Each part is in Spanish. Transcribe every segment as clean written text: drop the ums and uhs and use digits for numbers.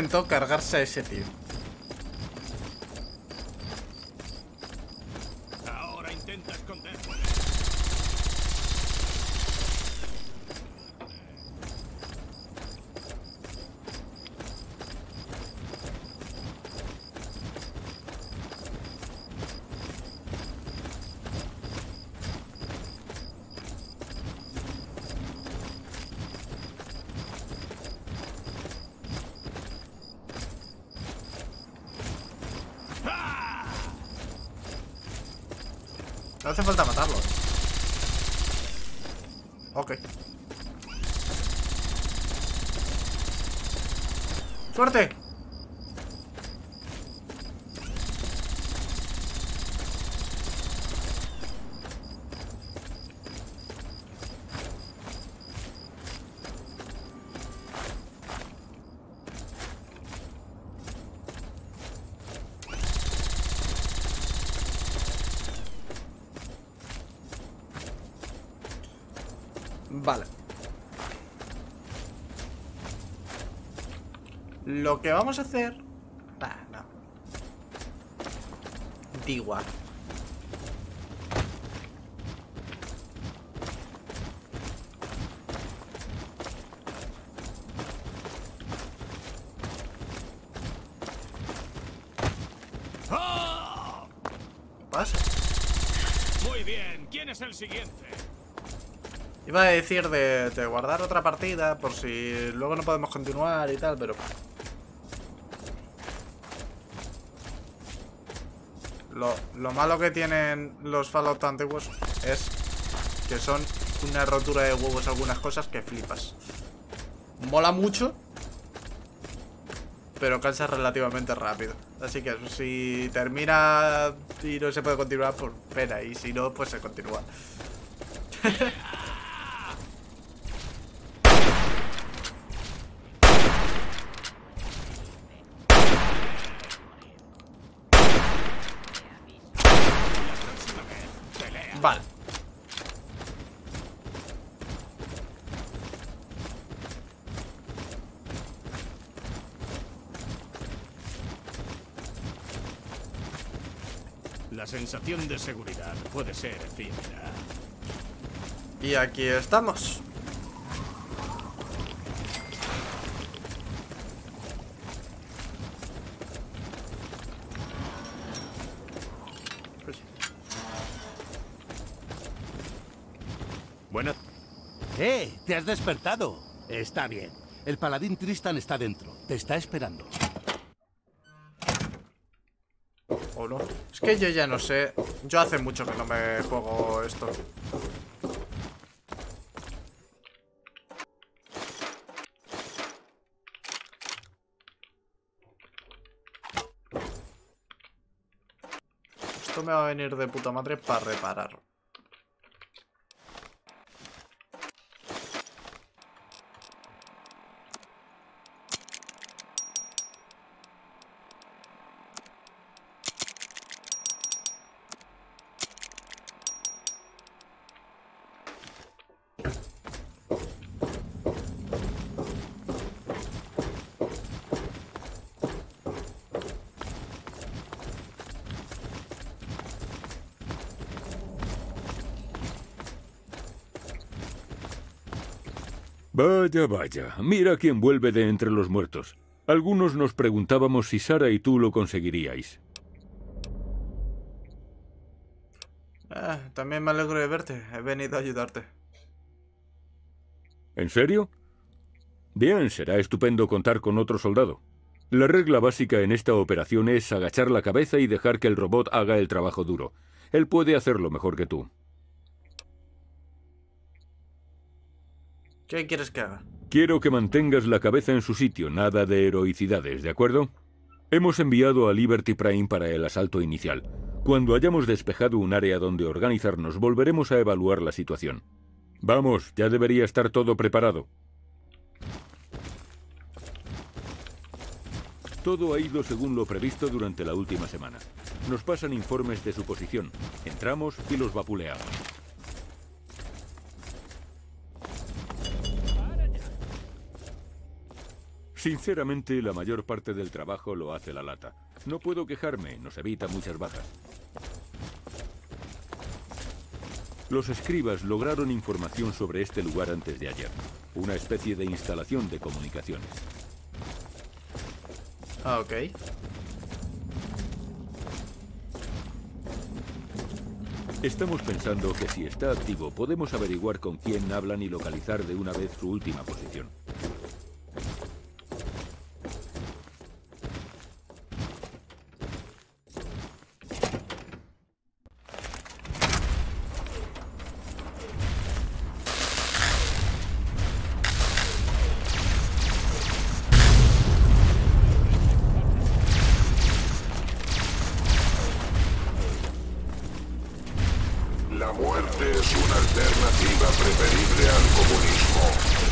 Intentó cargarse a ese tío. Ahora intenta esconderte. No hace falta matarlo. Ok. ¡Suerte! Vale. Lo que vamos a hacer... no. Da igual. ¡Ah! ¿Qué pasa? Muy bien, ¿quién es el siguiente? Iba a decir de guardar otra partida por si luego no podemos continuar y tal, pero... Lo malo que tienen los Fallout antiguos es que son una rotura de huevos algunas cosas que flipas. Mola mucho, pero cansa relativamente rápido. Así que si termina y no se puede continuar, pues pena. Y si no, pues se continúa. Vale. La sensación de seguridad puede ser efímera. Y aquí estamos. Buenas. ¿Te has despertado? Está bien. El paladín Tristan está dentro. Te está esperando. ¿O no? Es que yo ya no sé. Yo hace mucho que no me juego esto. Esto me va a venir de puta madre para reparar. Vaya, vaya. Mira quién vuelve de entre los muertos. Algunos nos preguntábamos si Sara y tú lo conseguiríais. También me alegro de verte. He venido a ayudarte. ¿En serio? Bien, será estupendo contar con otro soldado. La regla básica en esta operación es agachar la cabeza y dejar que el robot haga el trabajo duro. Él puede hacerlo mejor que tú. ¿Qué quieres que haga? Quiero que mantengas la cabeza en su sitio, nada de heroicidades, ¿de acuerdo? Hemos enviado a Liberty Prime para el asalto inicial. Cuando hayamos despejado un área donde organizarnos, volveremos a evaluar la situación. Vamos, ya debería estar todo preparado. Todo ha ido según lo previsto durante la última semana. Nos pasan informes de su posición. Entramos y los vapuleamos. Sinceramente, la mayor parte del trabajo lo hace la lata. No puedo quejarme, nos evita muchas bajas. Los escribas lograron información sobre este lugar antes de ayer. Una especie de instalación de comunicaciones. Ah, ok. Estamos pensando que si está activo podemos averiguar con quién hablan y localizar de una vez su última posición. La muerte es una alternativa preferible al comunismo.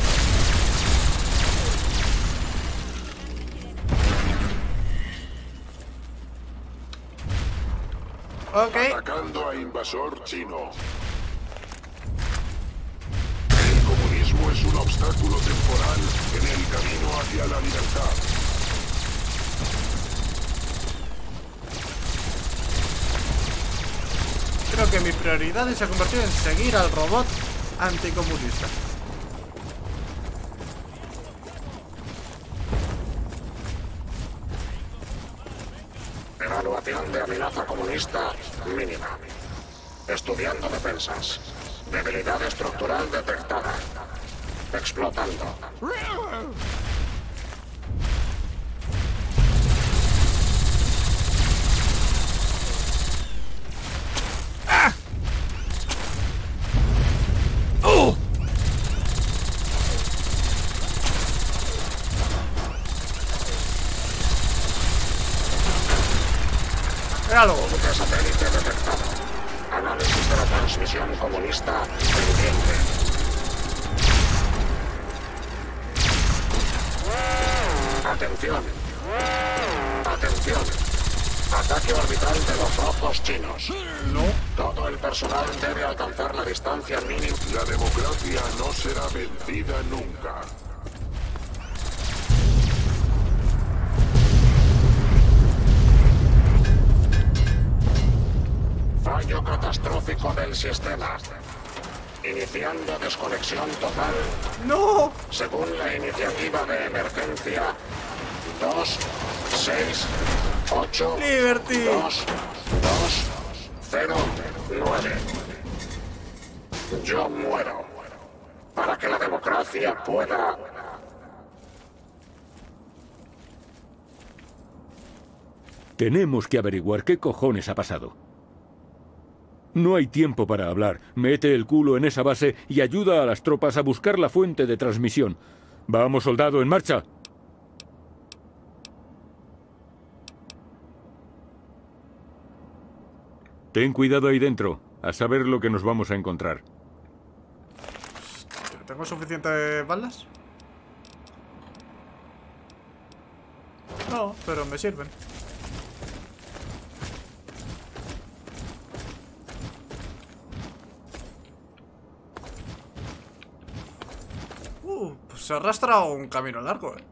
Ok. Atacando a invasor chino. El comunismo es un obstáculo temporal en el camino hacia la libertad. Creo que mi prioridad se ha convertido en seguir al robot anticomunista. Evaluación de amenaza comunista mínima. Estudiando defensas. Debilidad estructural detectada. Explotando. Míralo. Buque satélite detectado. Análisis de la transmisión comunista pendiente. Atención. Atención. Ataque orbital de los rojos chinos. No. Todo el personal debe alcanzar la distancia mínima. La democracia no será vencida nunca. Fallo catastrófico del sistema. Iniciando desconexión total. No. Según la iniciativa de emergencia 2, 6, 8, Liberty. 2, 0, 9. Yo muero. Para que la democracia pueda... Tenemos que averiguar qué cojones ha pasado. No hay tiempo para hablar. Mete el culo en esa base y ayuda a las tropas a buscar la fuente de transmisión. Vamos, soldado, en marcha. Ten cuidado ahí dentro, a saber lo que nos vamos a encontrar. ¿Tengo suficientes balas? No, pero me sirven. Pues se arrastra un camino largo, eh.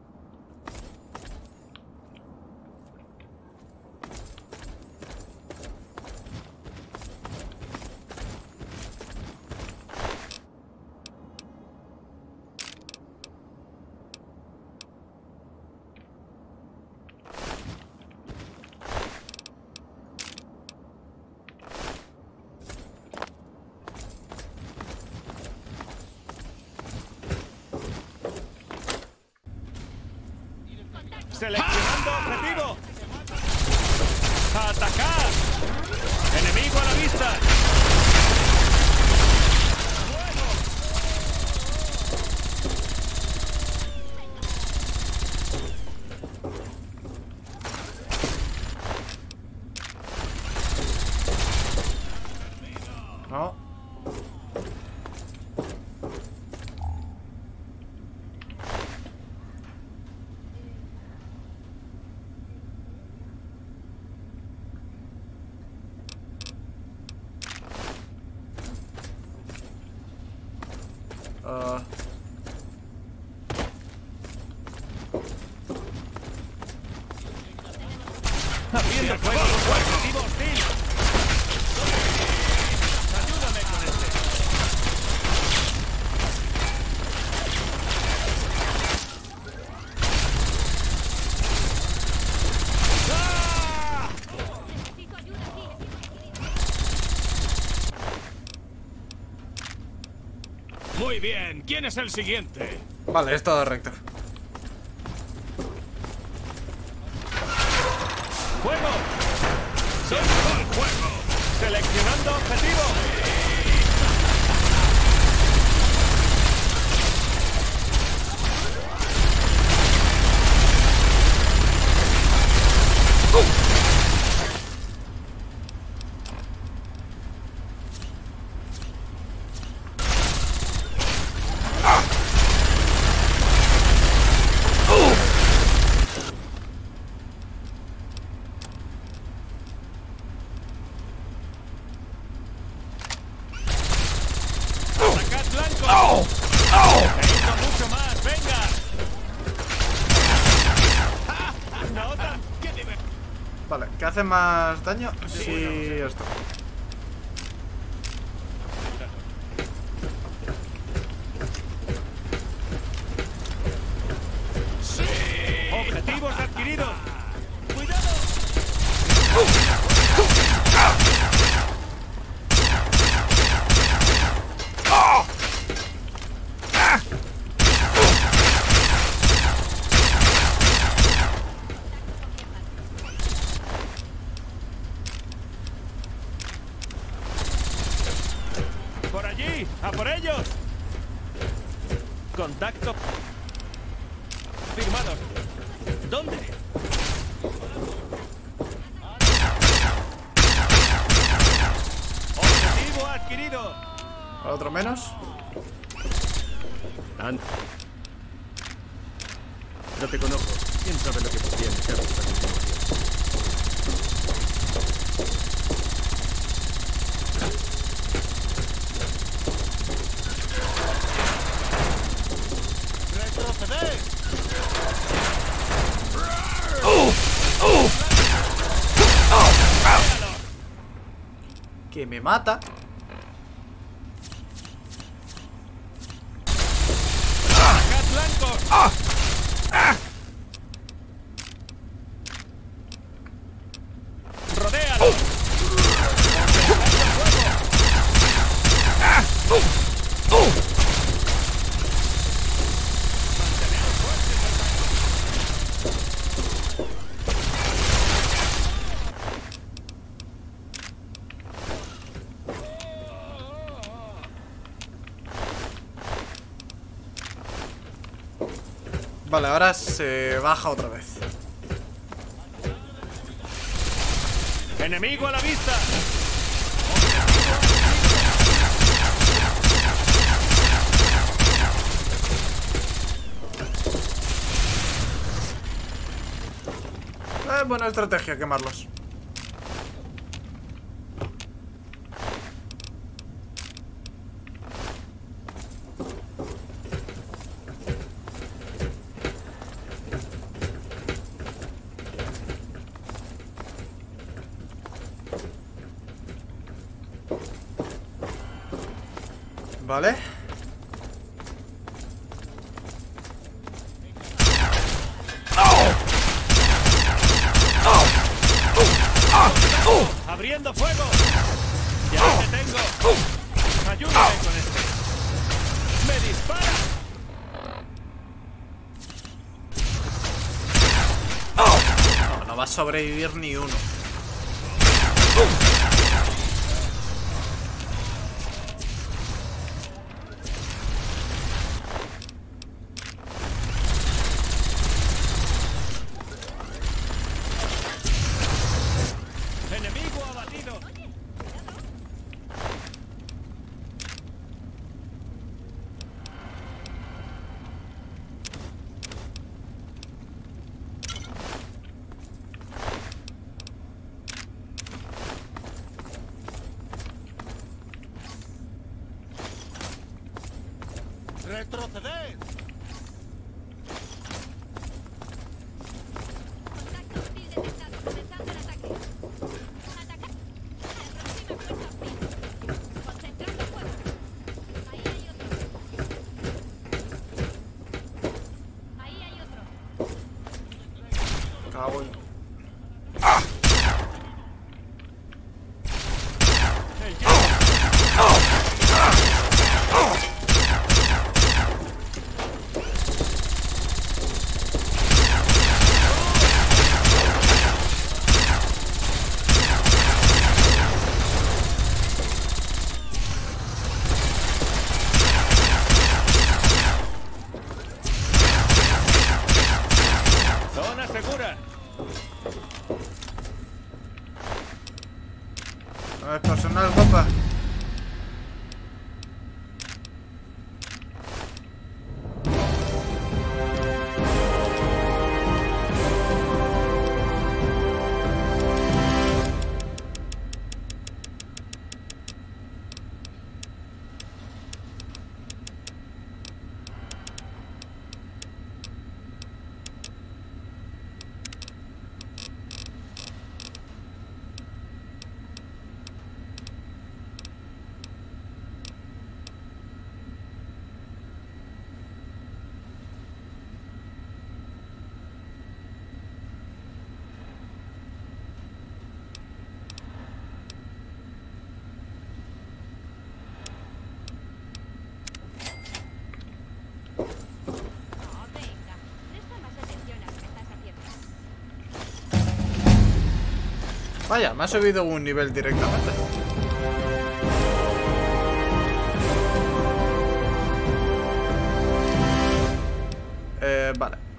¡Seleccionando objetivo! ¡A atacar! ¡Enemigo a la vista! No. Abriendo fuego. Objetivo hostil. Ayúdame con este. ¡Ah! Muy bien. ¿Quién es el siguiente? Vale, es todo recto. ¡Fuego! ¡Soy al fuego! ¡Seleccionando objetivo! ¡Atacad blanco! ¡Necesito mucho más! ¡Venga! ¡No tan! ¡Qué nivel! Vale, ¿qué hace más daño? Sí, esto. ¡Objetivos adquiridos! ¡Cuidado! ¡Por allí! ¡A por ellos! Contacto. Firmados. ¿Dónde? Objetivo adquirido. Otro menos. No te conozco. ¿Quién sabe lo que podría necesitar a continuación? ¡Retroceded! Que me mata. ¡Atacad blancos! ¡Rodéalo! Vale, ahora se baja otra vez. ¡Enemigo a la vista! Buena estrategia quemarlos. Vale. ¡Abriendo fuego! ¡Ya te tengo! ¡Ayúdame con este! ¡Me dispara! No va a sobrevivir ni uno. ¡Enemigo abatido! ¡Retroceded! Contacto hostil detectado. Comenzando la cago en... Zona segura. No es personal, guapa. Vaya, me ha subido un nivel directamente. Vale.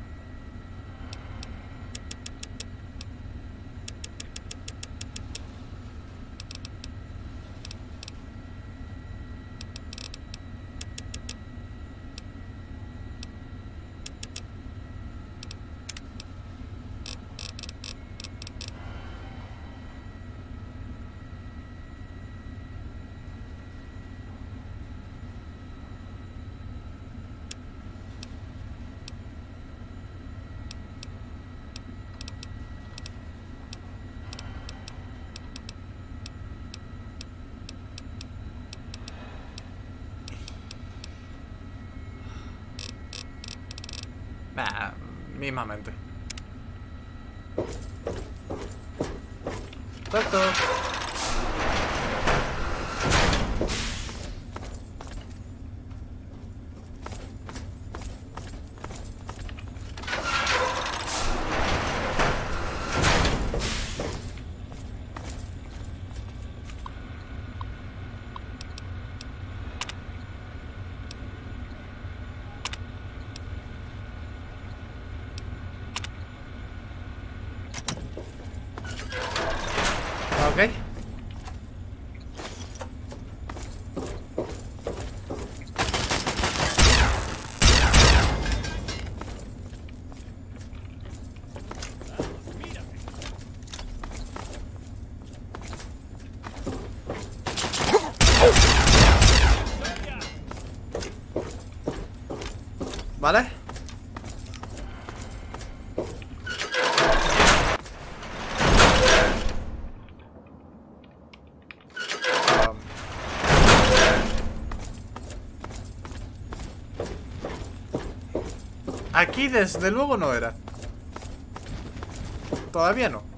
Nah, mismamente. Perfecto. Ok. ¿Vale? Aquí desde luego no era. Todavía no.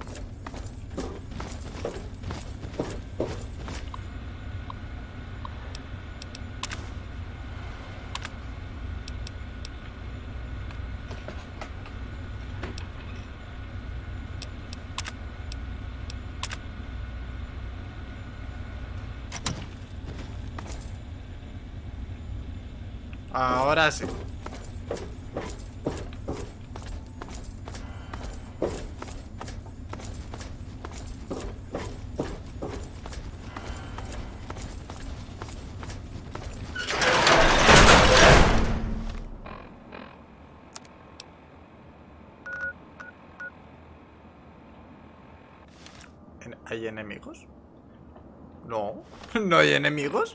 Ahora sí. ¿Hay enemigos? No, no hay enemigos.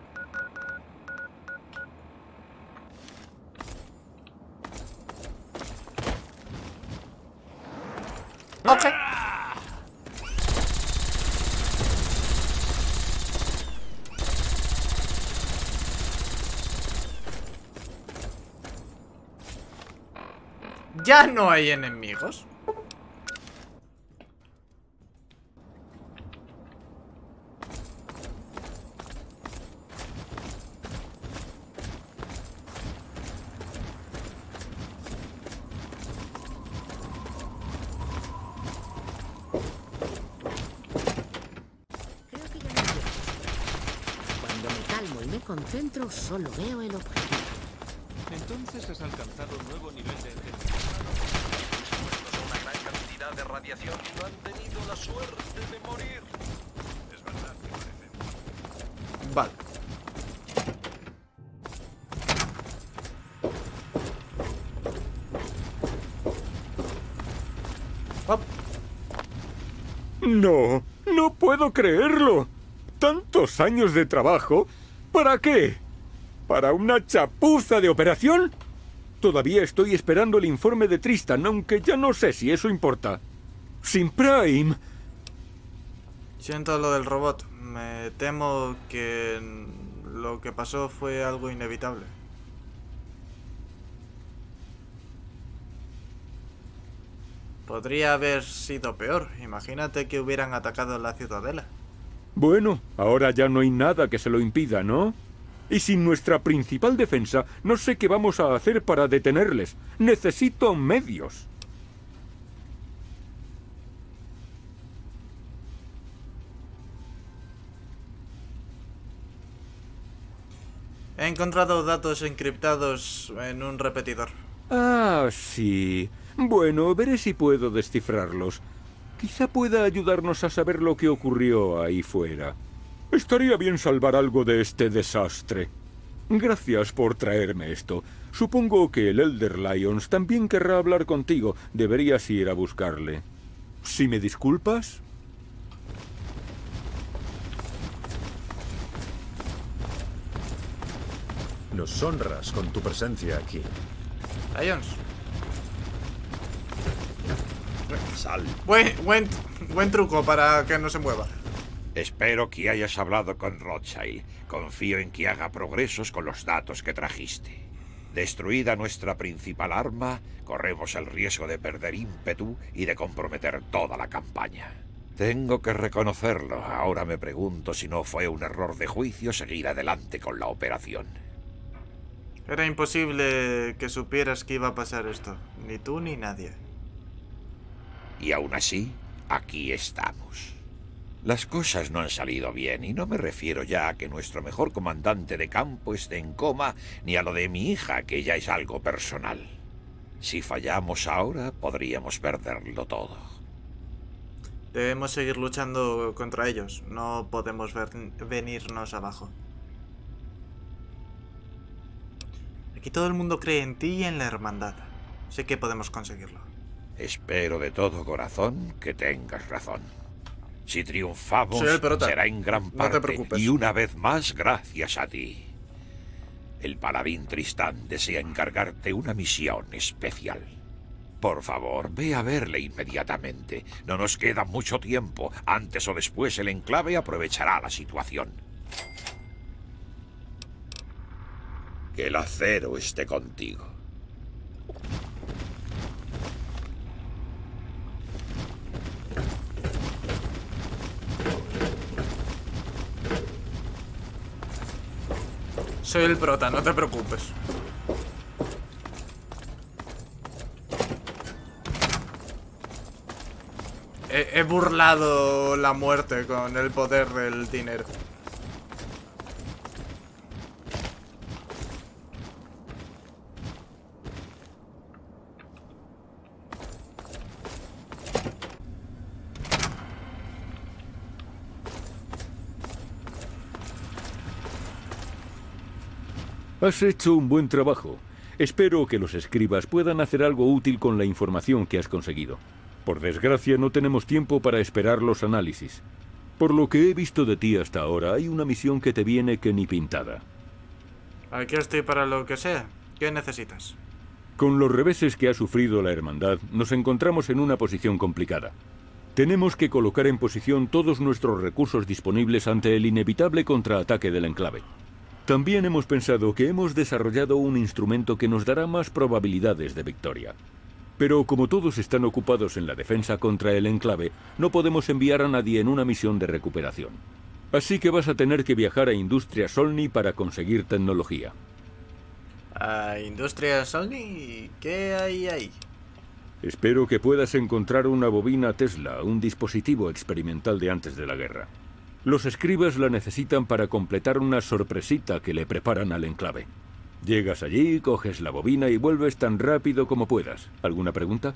Ok. Ya no hay enemigos. concentro, solo veo el objetivo. Entonces has alcanzado un nuevo nivel de energía. Expuestos a una gran cantidad de radiación y no han tenido la suerte de morir. Es verdad que parece. Vale. Hop. No, no puedo creerlo. ¿Tantos años de trabajo? ¿Para qué? ¿Para una chapuza de operación? Todavía estoy esperando el informe de Tristan, aunque ya no sé si eso importa. Sin Prime... Siento lo del robot. Me temo que lo que pasó fue algo inevitable. Podría haber sido peor. Imagínate que hubieran atacado la ciudadela. Bueno, ahora ya no hay nada que se lo impida, ¿no? Y sin nuestra principal defensa, no sé qué vamos a hacer para detenerles. Necesito medios. He encontrado datos encriptados en un repetidor. Ah, sí. Bueno, veré si puedo descifrarlos. Quizá pueda ayudarnos a saber lo que ocurrió ahí fuera. Estaría bien salvar algo de este desastre. Gracias por traerme esto. Supongo que el Elder Lyons también querrá hablar contigo. Deberías ir a buscarle. ¿Si me disculpas? Nos honras con tu presencia aquí. Lyons. Sal. Buen truco para que no se mueva. Espero que hayas hablado con Rothschild. Confío en que haga progresos con los datos que trajiste. Destruida nuestra principal arma, corremos el riesgo de perder ímpetu y de comprometer toda la campaña. Tengo que reconocerlo. Ahora me pregunto si no fue un error de juicio seguir adelante con la operación. Era imposible que supieras que iba a pasar esto. Ni tú ni nadie. Y aún así, aquí estamos. Las cosas no han salido bien, y no me refiero ya a que nuestro mejor comandante de campo esté en coma, ni a lo de mi hija, que ya es algo personal. Si fallamos ahora, podríamos perderlo todo. Debemos seguir luchando contra ellos. No podemos venirnos abajo. Aquí todo el mundo cree en ti y en la hermandad. Sé que podemos conseguirlo. Espero de todo corazón que tengas razón. Si triunfamos, Soy el prota. será en gran No te parte, preocupes. y una vez más, gracias a ti. El paladín Tristán desea encargarte una misión especial. Por favor, ve a verle inmediatamente. No nos queda mucho tiempo. Antes o después el enclave aprovechará la situación. Que el acero esté contigo. Soy el prota, no te preocupes. He burlado la muerte con el poder del dinero. Has hecho un buen trabajo. Espero que los escribas puedan hacer algo útil con la información que has conseguido. Por desgracia, no tenemos tiempo para esperar los análisis. Por lo que he visto de ti hasta ahora, hay una misión que te viene que ni pintada. Aquí estoy para lo que sea. ¿Qué necesitas? Con los reveses que ha sufrido la Hermandad, nos encontramos en una posición complicada. Tenemos que colocar en posición todos nuestros recursos disponibles ante el inevitable contraataque del enclave. También hemos pensado que hemos desarrollado un instrumento que nos dará más probabilidades de victoria. Pero como todos están ocupados en la defensa contra el enclave, no podemos enviar a nadie en una misión de recuperación. Así que vas a tener que viajar a Industria Solny para conseguir tecnología. ¿A Industria Solny? ¿Qué hay ahí? Espero que puedas encontrar una bobina Tesla, un dispositivo experimental de antes de la guerra. Los escribas la necesitan para completar una sorpresita que le preparan al enclave. Llegas allí, coges la bobina y vuelves tan rápido como puedas. ¿Alguna pregunta?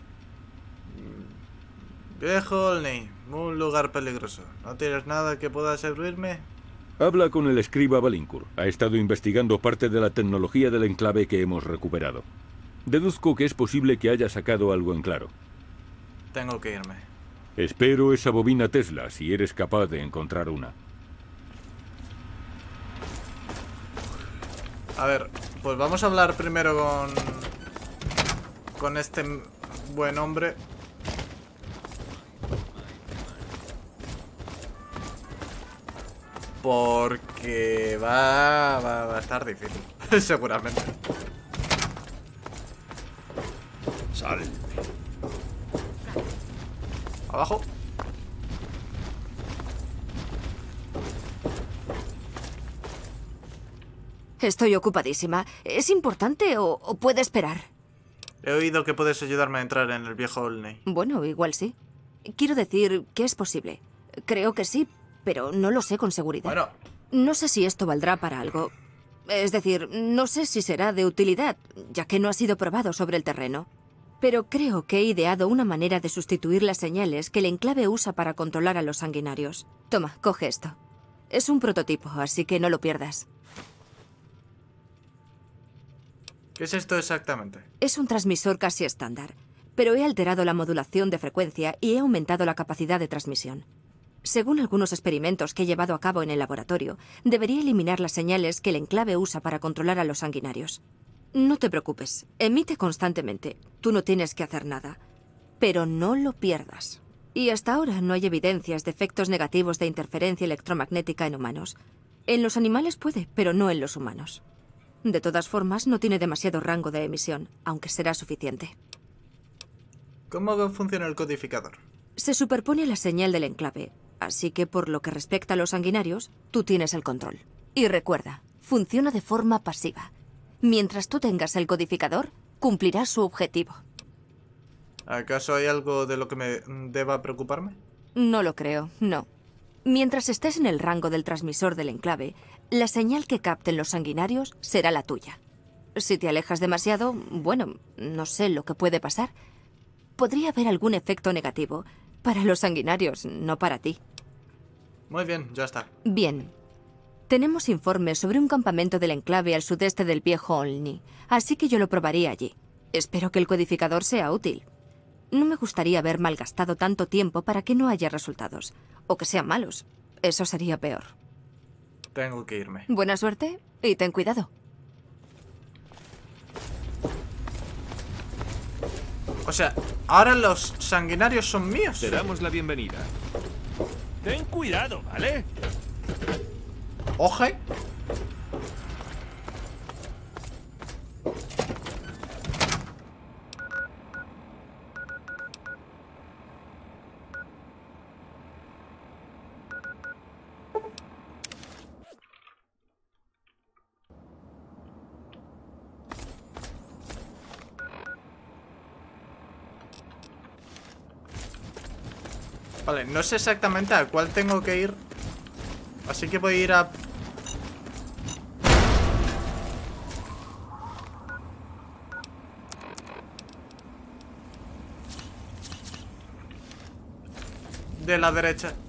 Viejo Olney, un lugar peligroso. ¿No tienes nada que pueda servirme? Habla con el escriba Valinkur. Ha estado investigando parte de la tecnología del enclave que hemos recuperado. Deduzco que es posible que haya sacado algo en claro. Tengo que irme. Espero esa bobina Tesla, si eres capaz de encontrar una. A ver, pues vamos a hablar primero con este buen hombre. Porque va a estar difícil, seguramente. Salve. Abajo. Estoy ocupadísima. ¿Es importante o puede esperar? He oído que puedes ayudarme a entrar en el viejo Olney. Bueno, igual sí. Quiero decir que es posible. Creo que sí, pero no lo sé con seguridad. Bueno. No sé si esto valdrá para algo. Es decir, no sé si será de utilidad, ya que no ha sido probado sobre el terreno. Pero creo que he ideado una manera de sustituir las señales que el enclave usa para controlar a los sanguinarios. Toma, coge esto. Es un prototipo, así que no lo pierdas. ¿Qué es esto exactamente? Es un transmisor casi estándar, pero he alterado la modulación de frecuencia y he aumentado la capacidad de transmisión. Según algunos experimentos que he llevado a cabo en el laboratorio, debería eliminar las señales que el enclave usa para controlar a los sanguinarios. No te preocupes, emite constantemente. Tú no tienes que hacer nada. Pero no lo pierdas. Y hasta ahora no hay evidencias de efectos negativos de interferencia electromagnética en humanos. En los animales puede, pero no en los humanos. De todas formas, no tiene demasiado rango de emisión, aunque será suficiente. ¿Cómo funciona el codificador? Se superpone a la señal del enclave, así que por lo que respecta a los sanguinarios, tú tienes el control. Y recuerda, funciona de forma pasiva. Mientras tú tengas el codificador, cumplirá su objetivo. ¿Acaso hay algo de lo que me deba preocuparme? No lo creo, no. Mientras estés en el rango del transmisor del enclave, la señal que capten los sanguinarios será la tuya. Si te alejas demasiado, bueno, no sé lo que puede pasar. Podría haber algún efecto negativo. Para los sanguinarios, no para ti. Muy bien, ya está. Bien. Tenemos informes sobre un campamento del enclave al sudeste del viejo Olney, así que yo lo probaría allí. Espero que el codificador sea útil. No me gustaría haber malgastado tanto tiempo para que no haya resultados. O que sean malos. Eso sería peor. Tengo que irme. Buena suerte y ten cuidado. O sea, ahora los sanguinarios son míos. Te damos la bienvenida. Ten cuidado, ¿vale? Oje. Vale, no sé exactamente a cuál tengo que ir. Así que voy a ir a... de la derecha.